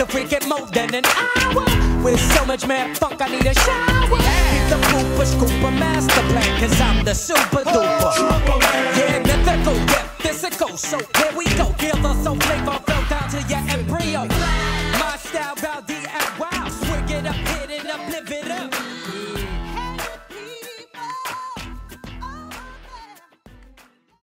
freaking more than an hour. With so much mad funk, I need a shower. He's the pooper scooper master plan, cause I'm the super duper. Yeah, mythical, yeah, physical. So here we go, feel the soul flavor